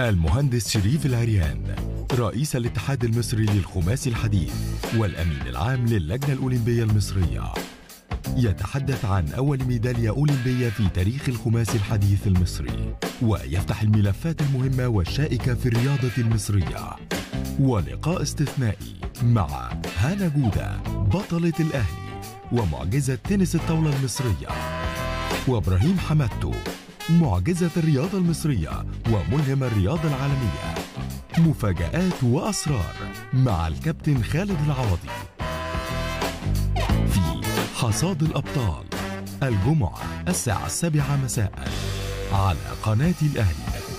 المهندس شريف العريان رئيس الاتحاد المصري للخماسي الحديث والأمين العام للجنة الأولمبية المصرية، يتحدث عن أول ميدالية أولمبية في تاريخ الخماسي الحديث المصري، ويفتح الملفات المهمة والشائكة في الرياضة المصرية. ولقاء استثنائي مع هانا جودة بطلة الأهلي ومعجزة تنس الطاولة المصرية، وإبراهيم حمادتو معجزة الرياضة المصرية وملهم الرياضة العالمية. مفاجآت وأسرار مع الكابتن خالد العوضي في حصاد الأبطال، الجمعة 7:00 مساء على قناة الأهلي.